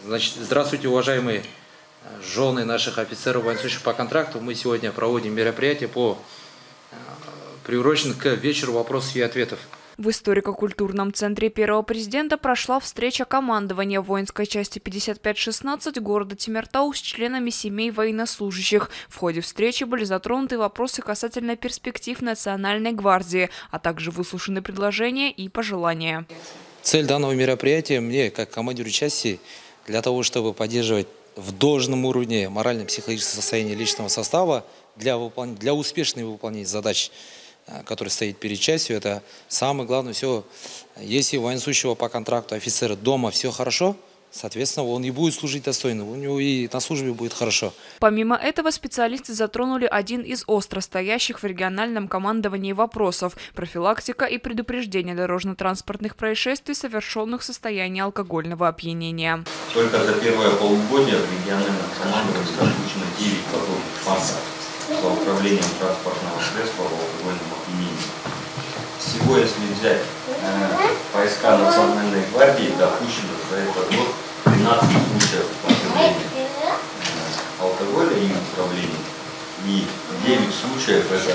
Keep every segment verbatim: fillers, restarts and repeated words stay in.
Значит, здравствуйте, уважаемые жены наших офицеров, военнослужащих по контракту. Мы сегодня проводим мероприятие по приуроченное к вечеру вопросов и ответов. В историко-культурном центре первого президента прошла встреча командования воинской части пятьдесят пять шестнадцать города Темиртау с членами семей военнослужащих. В ходе встречи были затронуты вопросы касательно перспектив Национальной гвардии, а также выслушаны предложения и пожелания. Цель данного мероприятия мне, как командиру части, для того, чтобы поддерживать в должном уровне морально-психологическое состояние личного состава для, выполнения, для успешного выполнения задач, который стоит перед частью, это самое главное. Все, если у военнослужащего по контракту офицера дома все хорошо, соответственно, он и будет служить достойно, у него и на службе будет хорошо. Помимо этого, специалисты затронули один из остро стоящих в региональном командовании вопросов – профилактика и предупреждение дорожно-транспортных происшествий, совершенных в состоянии алкогольного опьянения. Только за первое полугодие в региональном командовании допущено девять подобных фактов по управлением транспортного средства в алкогольном опьянении. Всего, если взять э, войска Национальной гвардии, допущено за этот год тринадцать случаев употребления э, алкоголя и управления. И девять случаев это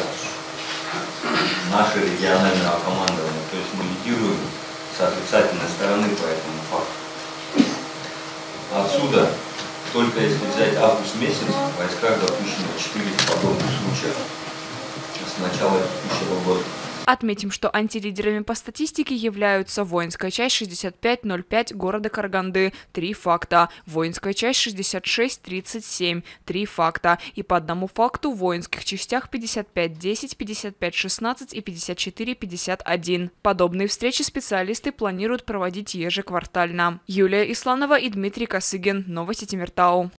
наше региональное командование. То есть мы лидируем с отрицательной стороны по этому факту. Отсюда, только если взять август месяц, в войсках допущено четыре подобных случая с начала текущего года. Отметим, что антилидерами по статистике являются воинская часть шестьдесят пять ноль пять города Караганды – три факта, воинская часть шестьдесят шесть тридцать семь – три факта и по одному факту в воинских частях пятьдесят пять десять, пятьдесят пять шестнадцать и пятьдесят четыре пятьдесят один. Подобные встречи специалисты планируют проводить ежеквартально. Юлия Исланова и Дмитрий Косыгин. Новости Темиртау.